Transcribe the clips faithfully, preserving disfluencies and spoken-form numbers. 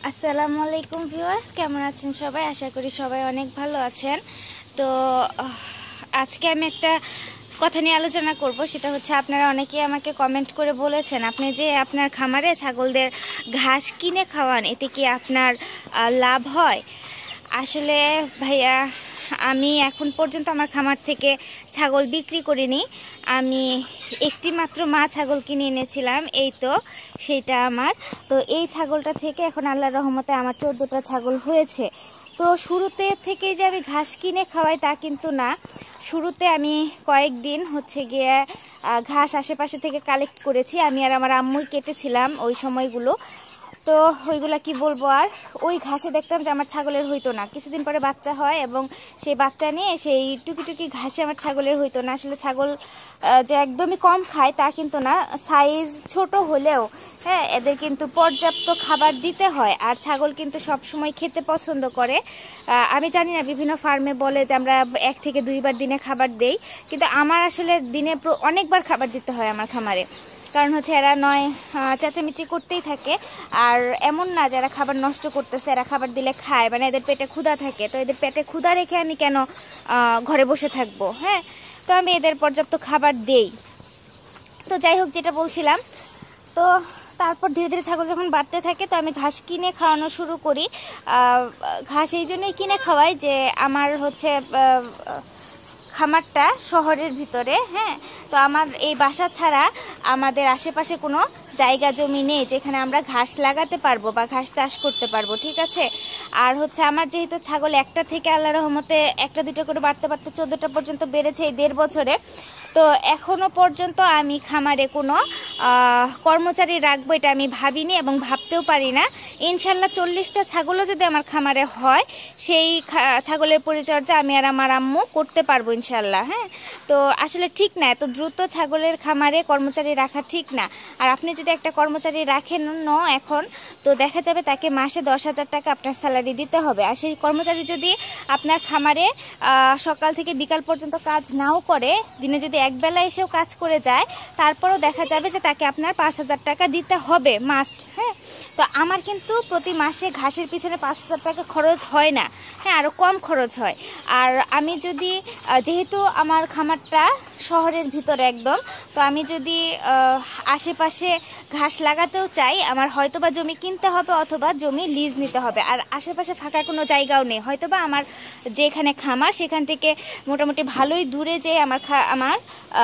আসসালামু আলাইকুম ভিউয়ার্স, কেমন আছেন সবাই? আশা করি সবাই অনেক ভালো আছেন। তো আজকে আমি একটা কথা নিয়ে আলোচনা করব, সেটা হচ্ছে আপনারা অনেকেই আমাকে কমেন্ট করে বলেছেন আপনি যে আপনার খামারে ছাগলদের ঘাস কিনে খাওয়ান, এতে কি আপনার লাভ হয়? আসলে ভাইয়া, আমি এখন পর্যন্ত আমার খামার থেকে ছাগল বিক্রি করিনি। আমি একটি মাত্র মা ছাগল কিনে এনেছিলাম, এই তো সেটা আমার। তো এই ছাগলটা থেকে এখন আল্লাহর রহমতে আমার চোদ্দোটা ছাগল হয়েছে। তো শুরুতে থেকেই যে আমি ঘাস কিনে খাওয়াই তা কিন্তু না। শুরুতে আমি কয়েকদিন হচ্ছে গিয়ে ঘাস আশেপাশে থেকে কালেক্ট করেছি, আমি আর আমার আম্মুই কেটেছিলাম ওই সময়গুলো। তো ওইগুলা কি বলবো, আর ওই ঘাসে দেখতাম যে আমার ছাগলের হইতো না। কিছুদিন পরে বাচ্চা হয় এবং সেই বাচ্চা নিয়ে সেই টুকি টুকি ঘাসে আমার ছাগলের হইতো না। আসলে ছাগল যে একদমই কম খায় তা কিন্তু না, সাইজ ছোট হলেও হ্যাঁ এদের কিন্তু পর্যাপ্ত খাবার দিতে হয়। আর ছাগল কিন্তু সব সময় খেতে পছন্দ করে। আমি জানি না, বিভিন্ন ফার্মে বলে যে আমরা এক থেকে দুইবার দিনে খাবার দেই, কিন্তু আমার আসলে দিনে অনেকবার খাবার দিতে হয় আমার খামারে। কারণ হচ্ছে এরা নয় চেঁচামেচি করতেই থাকে, আর এমন না যারা খাবার নষ্ট করতেছে, এরা খাবার দিলে খায়, মানে এদের পেটে ক্ষুধা থাকে। তো এদের পেটে ক্ষুধা রেখে আমি কেন ঘরে বসে থাকবো? হ্যাঁ, তো আমি এদের পর্যাপ্ত খাবার দেই। তো যাই হোক, যেটা বলছিলাম, তো তারপর ধীরে ধীরে ছাগল যখন বাড়তে থাকে তো আমি ঘাস কিনে খাওয়ানো শুরু করি। ঘাস এই জন্যই কিনে খাওয়াই যে আমার হচ্ছে খামারটা শহরের ভিতরে। হ্যাঁ, তো আমার এই বাসা ছাড়া আমাদের আশেপাশে কোনো জায়গা জমি নেই যেখানে আমরা ঘাস লাগাতে পারবো বা ঘাস চাষ করতে পারবো, ঠিক আছে? আর হচ্ছে আমার যেহেতু ছাগল একটা থেকে আল্লাহ রহমতে একটা দুটো করে বাড়তে বাড়তে চোদ্দোটা পর্যন্ত বেড়েছে এই দেড় বছরে। তো এখনো পর্যন্ত আমি খামারে কোনো কর্মচারী রাখবো এটা আমি ভাবিনি এবং ভাবতেও পারি না। ইনশাল্লাহ চল্লিশটা ছাগলও যদি আমার খামারে হয়, সেই ছাগলের পরিচর্যা আমি আর আমার আম্মু করতে পারবো ইনশাল্লাহ। হ্যাঁ, তো আসলে ঠিক না, এত দ্রুত ছাগলের খামারে কর্মচারী রাখা ঠিক না। আর আপনি যদি একটা কর্মচারী রাখেন ন এখন, তো দেখা যাবে তাকে মাসে দশ হাজার টাকা আপনার স্যালারি দিতে হবে। আর সেই কর্মচারী যদি আপনার খামারে সকাল থেকে বিকাল পর্যন্ত কাজ নাও করে, দিনে যদি এক বেলা এসেও কাজ করে যায়, তারপরও দেখা যাবে যে তাকে আপনার পাঁচ হাজার টাকা দিতে হবে মাস্ট। হ্যাঁ, তো আমার কিন্তু প্রতি মাসে ঘাসের পিছনে পাঁচ হাজার টাকা খরচ হয় না, হ্যাঁ আরও কম খরচ হয়। আর আমি যদি, যেহেতু আমার খামারটা শহরের ভিতরে একদম, তো আমি যদি আশেপাশে ঘাস লাগাতেও চাই, আমার হয়তোবা জমি কিনতে হবে অথবা জমি লিজ নিতে হবে। আর আশেপাশে ফাঁকা কোনো জায়গাও নেই, হয়তোবা আমার যেখানে খামার সেখান থেকে মোটামুটি ভালোই দূরে যে আমার আমার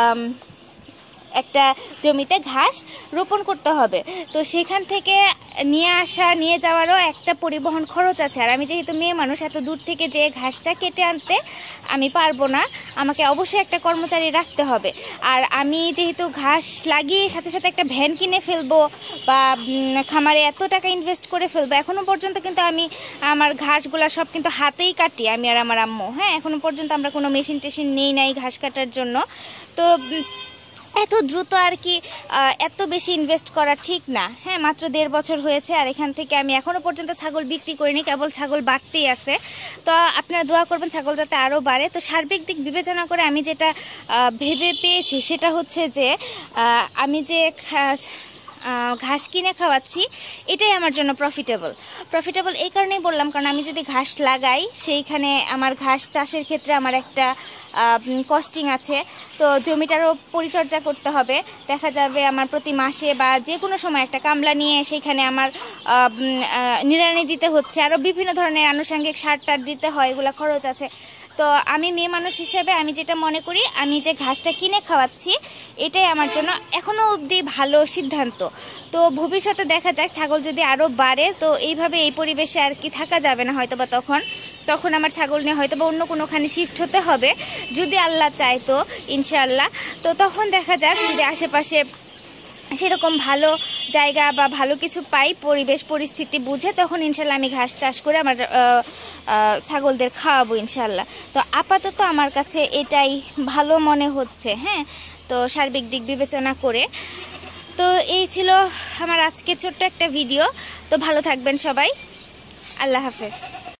একটা জমিতে ঘাস রোপণ করতে হবে। তো সেখান থেকে নিয়ে আসা নিয়ে যাওয়ারও একটা পরিবহন খরচ আছে। আর আমি যেহেতু মেয়ে মানুষ, এত দূর থেকে যে ঘাসটা কেটে আনতে আমি পারবো না, আমাকে অবশ্যই একটা কর্মচারী রাখতে হবে। আর আমি যেহেতু ঘাস লাগিয়ে সাথে সাথে একটা ভ্যান কিনে ফেলবো বা খামারে এত টাকা ইনভেস্ট করে ফেলবো, এখনো পর্যন্ত কিন্তু আমি আমার ঘাসগুলা সব কিন্তু হাতেই কাটি, আমি আর আমার আম্মু। হ্যাঁ, এখনো পর্যন্ত আমরা কোনো মেশিন টেশিন নেই নাই ঘাস কাটার জন্য। তো এত দ্রুত আর কি এত বেশি ইনভেস্ট করা ঠিক না। হ্যাঁ, মাত্র দেড় বছর হয়েছে আর এখান থেকে আমি এখনো পর্যন্ত ছাগল বিক্রি করিনি, কেবল ছাগল বাড়তেই আছে। তো আপনারা দোয়া করবেন ছাগল যাতে আরও বাড়ে। তো সার্বিক দিক বিবেচনা করে আমি যেটা ভেবে পেয়েছি সেটা হচ্ছে যে আমি যে ঘাস কিনে খাওয়াচ্ছি এটাই আমার জন্য প্রফিটেবল। প্রফিটেবল এই কারণেই বললাম, কারণ আমি যদি ঘাস লাগাই সেইখানে আমার ঘাস চাষের ক্ষেত্রে আমার একটা কস্টিং আছে। তো জমিটারও পরিচর্যা করতে হবে। দেখা যাবে আমার প্রতি মাসে বা যে কোনো সময় একটা কামলা নিয়ে সেইখানে আমার নিড়ানি দিতে হচ্ছে, আরও বিভিন্ন ধরনের আনুষঙ্গিক সার টার দিতে হয়, এগুলো খরচ আছে। তো আমি মেয়ে মানুষ হিসেবে আমি যেটা মনে করি, আমি যে ঘাসটা কিনে খাওয়াচ্ছি এটাই আমার জন্য এখনও অবধি ভালো সিদ্ধান্ত। তো ভবিষ্যতে দেখা যাক, ছাগল যদি আরও বাড়ে তো এইভাবে এই পরিবেশে আর কি থাকা যাবে না হয়তোবা। তখন তখন আমার ছাগল নিয়ে হয়তোবা অন্য কোনোখানে শিফট হতে হবে, যদি আল্লাহ চায় তো ইনশাআল্লাহ। তো তখন দেখা যাক, যদি আশেপাশে সেরকম ভালো জায়গা বা ভালো কিছু পাই, পরিবেশ পরিস্থিতি বুঝে, তখন ইনশাল্লাহ আমি ঘাস চাষ করে আমার ছাগলদের খাওয়াবো ইনশাল্লাহ। তো আপাতত আমার কাছে এটাই ভালো মনে হচ্ছে। হ্যাঁ, তো সার্বিক দিক বিবেচনা করে। তো এই ছিল আমার আজকের ছোট্ট একটা ভিডিও। তো ভালো থাকবেন সবাই, আল্লাহ হাফেজ।